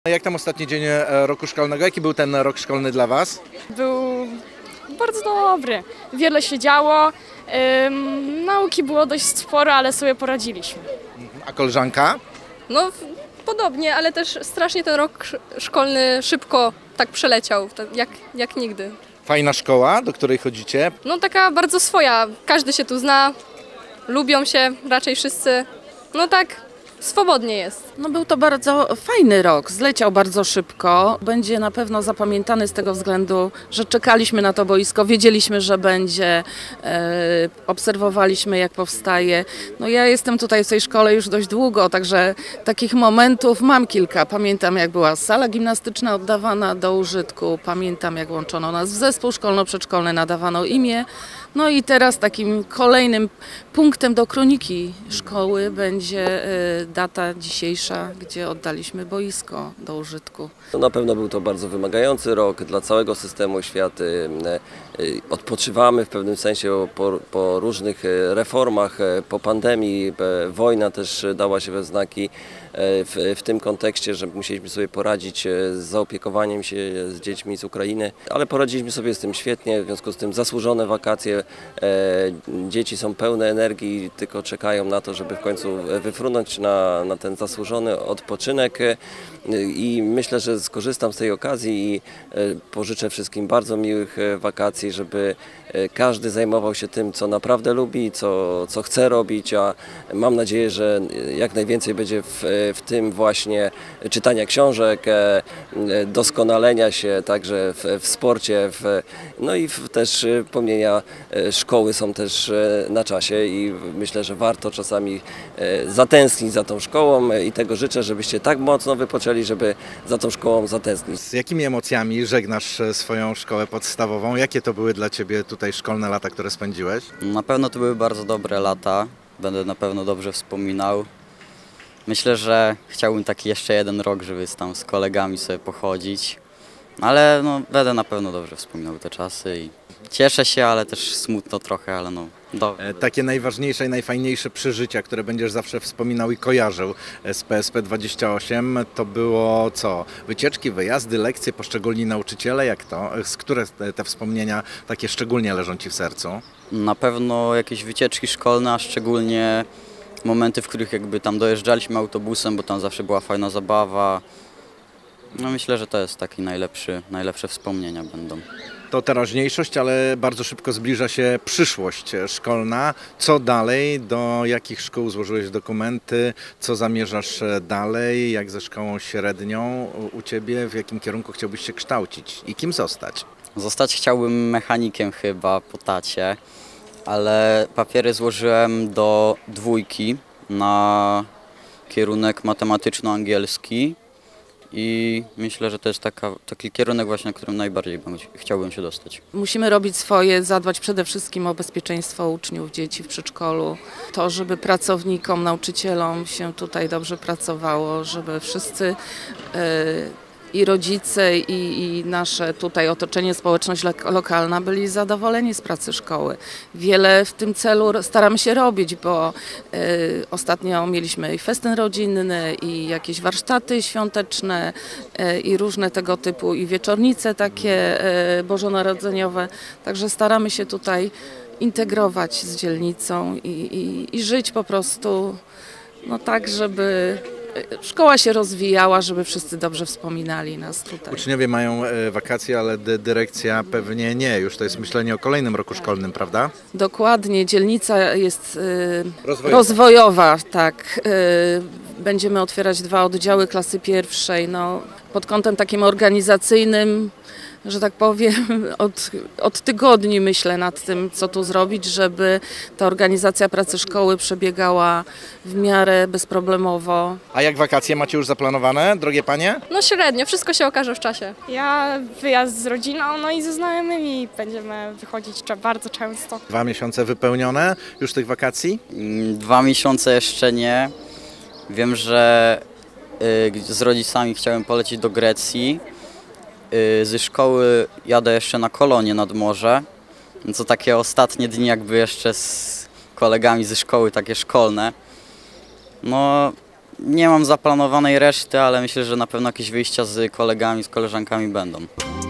Jak tam ostatni dzień roku szkolnego? Jaki był ten rok szkolny dla Was? Był bardzo dobry. Wiele się działo. Nauki było dość sporo, ale sobie poradziliśmy. A koleżanka? No podobnie, ale też strasznie ten rok szkolny szybko tak przeleciał, tak jak nigdy. Fajna szkoła, do której chodzicie? No taka bardzo swoja, każdy się tu zna, lubią się raczej wszyscy, no tak swobodnie jest. No był to bardzo fajny rok, zleciał bardzo szybko. Będzie na pewno zapamiętany z tego względu, że czekaliśmy na to boisko, wiedzieliśmy, że będzie, obserwowaliśmy jak powstaje. No ja jestem tutaj w tej szkole już dość długo, także takich momentów mam kilka. Pamiętam jak była sala gimnastyczna oddawana do użytku, pamiętam jak łączono nas w zespół szkolno-przedszkolny, nadawano imię. No i teraz takim kolejnym punktem do kroniki szkoły będzie data dzisiejsza, gdzie oddaliśmy boisko do użytku. No na pewno był to bardzo wymagający rok dla całego systemu oświaty. Odpoczywamy w pewnym sensie po różnych reformach, po pandemii. Wojna też dała się we znaki w tym kontekście, że musieliśmy sobie poradzić z zaopiekowaniem się z dziećmi z Ukrainy, ale poradziliśmy sobie z tym świetnie, w związku z tym zasłużone wakacje. Dzieci są pełne energii, tylko czekają na to, żeby w końcu wyfrunąć na ten zasłużony odpoczynek i myślę, że skorzystam z tej okazji i pożyczę wszystkim bardzo miłych wakacji, żeby każdy zajmował się tym, co naprawdę lubi, co chce robić, a mam nadzieję, że jak najwięcej będzie w tym właśnie czytania książek, doskonalenia się także w sporcie, no i też pomnienia szkoły są też na czasie i myślę, że warto czasami zatęsknić za tą szkołą i tego życzę, żebyście tak mocno wypoczęli, żeby za tą szkołą zatęsknić. Z jakimi emocjami żegnasz swoją szkołę podstawową? Jakie to były dla Ciebie tutaj szkolne lata, które spędziłeś? Na pewno to były bardzo dobre lata, będę na pewno dobrze wspominał. Myślę, że chciałbym taki jeszcze jeden rok, żeby tam z kolegami sobie pochodzić, ale no, będę na pewno dobrze wspominał te czasy i cieszę się, ale też smutno trochę, ale no dobrze. Takie najważniejsze i najfajniejsze przeżycia, które będziesz zawsze wspominał i kojarzył z PSP 28, to było co? Wycieczki, wyjazdy, lekcje, poszczególni nauczyciele, jak to? Z które te wspomnienia takie szczególnie leżą Ci w sercu? Na pewno jakieś wycieczki szkolne, a szczególnie momenty, w których jakby tam dojeżdżaliśmy autobusem, bo tam zawsze była fajna zabawa. No myślę, że to jest taki najlepsze wspomnienia będą. To teraźniejszość, ale bardzo szybko zbliża się przyszłość szkolna. Co dalej? Do jakich szkół złożyłeś dokumenty? Co zamierzasz dalej? Jak ze szkołą średnią u Ciebie? W jakim kierunku chciałbyś się kształcić? I kim zostać? Zostać chciałbym mechanikiem chyba po tacie, ale papiery złożyłem do 2 na kierunek matematyczno-angielski i myślę, że to jest taki kierunek właśnie, na którym najbardziej chciałbym się dostać. Musimy robić swoje, zadbać przede wszystkim o bezpieczeństwo uczniów, dzieci w przedszkolu. To, żeby pracownikom, nauczycielom się tutaj dobrze pracowało, żeby wszyscy i rodzice, i nasze tutaj otoczenie, społeczność lokalna byli zadowoleni z pracy szkoły. Wiele w tym celu staramy się robić, bo ostatnio mieliśmy i festyn rodzinny, i jakieś warsztaty świąteczne, i różne tego typu, i wieczornice takie bożonarodzeniowe. Także staramy się tutaj integrować z dzielnicą i żyć po prostu no tak, żeby szkoła się rozwijała, żeby wszyscy dobrze wspominali nas tutaj. Uczniowie mają wakacje, ale dyrekcja pewnie nie. Już to jest myślenie o kolejnym roku szkolnym, prawda? Dokładnie. Dzielnica jest rozwojowa, tak. Będziemy otwierać 2 oddziały klasy pierwszej. No, pod kątem takim organizacyjnym, że tak powiem, od tygodni myślę nad tym, co tu zrobić, żeby ta organizacja pracy szkoły przebiegała w miarę bezproblemowo. A jak wakacje macie już zaplanowane, drogie panie? No średnio, wszystko się okaże w czasie. Ja wyjazd z rodziną, no i ze znajomymi będziemy wychodzić bardzo często. 2 miesiące wypełnione już tych wakacji? 2 miesiące jeszcze nie. Wiem, że z rodzicami chciałem polecieć do Grecji. Ze szkoły jadę jeszcze na kolonie nad morze, co takie ostatnie dni jakby jeszcze z kolegami ze szkoły, takie szkolne. No Nie mam zaplanowanej reszty, ale myślę, że na pewno jakieś wyjścia z kolegami, z koleżankami będą.